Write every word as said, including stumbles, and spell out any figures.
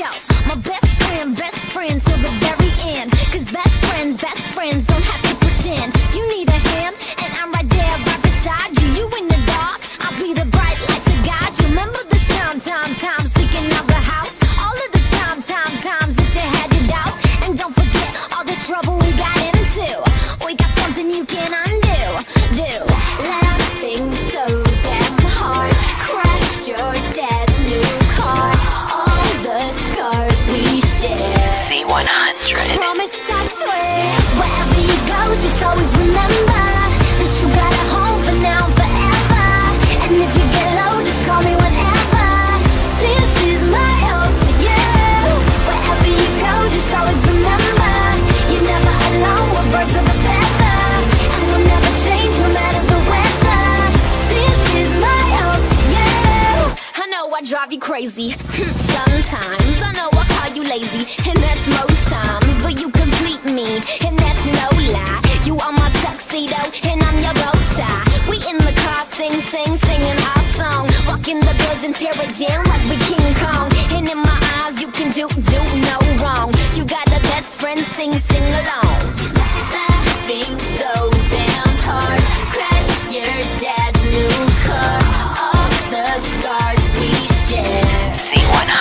Yo, my best friend, best friend till the very end. Cause best friends, best friends don't have to pretend. You need a hand, and I'm right there, right beside you. You in the dark, I'll be the bright light to guide you. Remember the time, time, times sneaking out the house. All of the time, time, times that you had your doubts. And don't forget all the trouble we got into. We got something you can undo. Do laughing so damn hard, crashed your dad's new car. All the scars we share. C one hundred. Promise, I swear. Wherever you go, just always remember that you got a home for now and forever. And if you get low, just call me whenever. This is my ode to you. Wherever you go, just always remember you're never alone. We're birds of a feather, and we'll never change no matter the weather. This is my ode to you. I know I drive you crazy sometimes. I know I call you lazy, and that's most times. But you complete me, and that's no lie. You are my tuxedo, and I'm your bow tie. We in the car, sing, sing, singing our song. Walk in the building, tear it down like we King Kong. And in my eyes, you can do, do no wrong. You got a best friend, sing, sing along. Laughing so damn hard, crashed your dad's new car. All the scars we share. C one hundred.